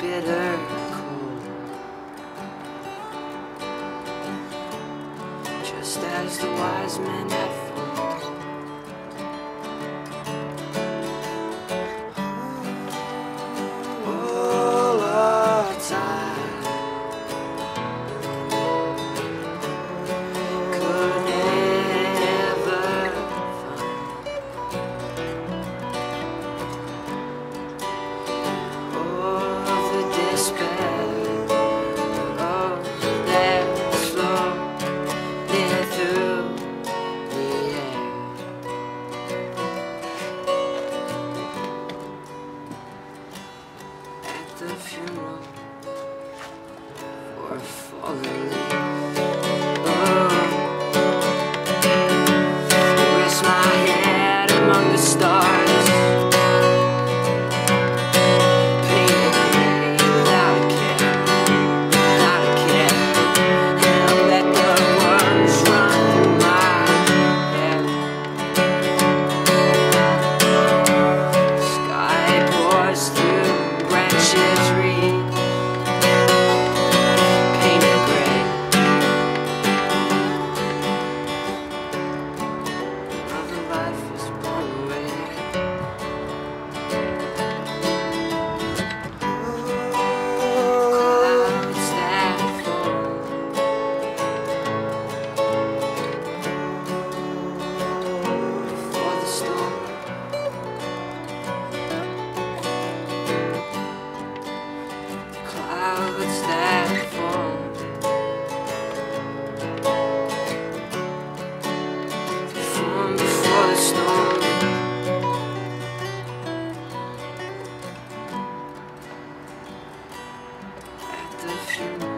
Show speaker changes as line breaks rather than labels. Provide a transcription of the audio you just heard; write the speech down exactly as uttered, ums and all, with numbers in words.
bitter cold, just as the wise men had foretold. All our time could never of the despair of that floating through the air. At the funeral for a fallen leaf, oh, rest my head among the stars. Clouds that fall from before the storm. At the funeral